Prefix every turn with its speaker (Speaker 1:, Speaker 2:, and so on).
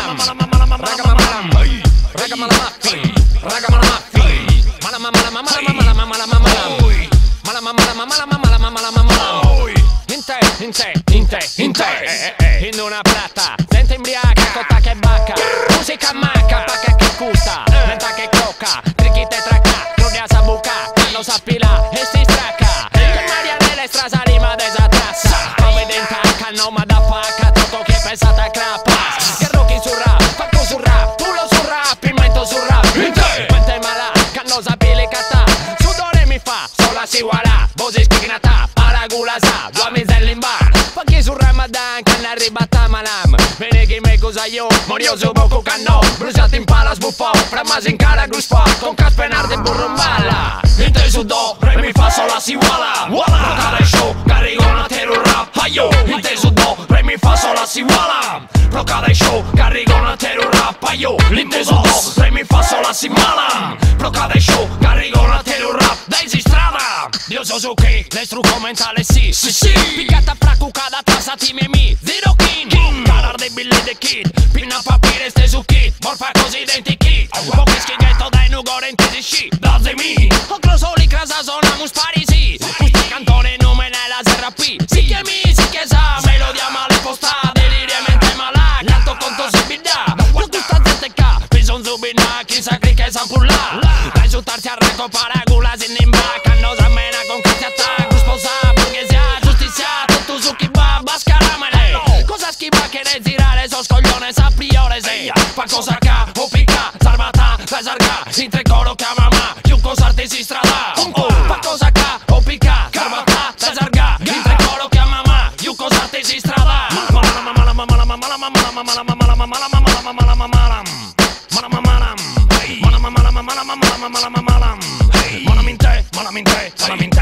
Speaker 1: in una plata, gente imbriaca, cotta che bacca, musica manca, pacca che custa, lenta che crocca, trichi tetraca, droga sabuca, non sapila e si stracca, che Marianella strasa rima desatrassa, come dentaca, no ma da pacca, tutto che pensata a crappas, che rocchi sul rap, facco sul rap, pulo sul rap, pimento sul rap, mente mala, cannosa pilicata, sudore mi fa, sola si voilà, vosi schignata, paragula sa, due miselli in bar, pacchi sul Ramadan, canna arribata malam, bene che me cosa io, morioso poco canno, bruciato in pala sbuffò, framasi in cara gruspa, con caspenarde burro in balla, inteso do, re mi fa sola si voilà, procare show, caricona tero rap, aio, inteso do, re mi fa sola si voilà, procare show, caricona tero rap, aio, inteso do, re mi fa sola si mala, procare show, caricona tero rap, daisy strada, io so su che, l'estru commentale sì, picata fracucada tassati miei zero king, calar dei billi de kid, pinna papire ste su kit, morfa così identici, pochi schighetto dai nugore intesi sci, dazze mi, o crosoli crasa sonamus parisi, questi cantone nume nella serra P, si chiami, si chiesa, melodia male posta, deliriamente malà, canto conto si bidda, non tutta gente ca, bison zubina, chi sa che sampulla, risultarsi arranco paragula sin in bacca, no zamena con chi si attacca, sposa, burghesia, giustizia, tutto su chi va, bascaramene, cosa schiva che ne zirare, so scoglione, sa priore se, fa cosa ca, o picca, sarmata, pesarca, in tre coro chiamama, più cos'arte si strada, fa cosa ca, o picca, carmata, pesarca, in tre coro chiamama, più cos'arte si strada, Malaminte,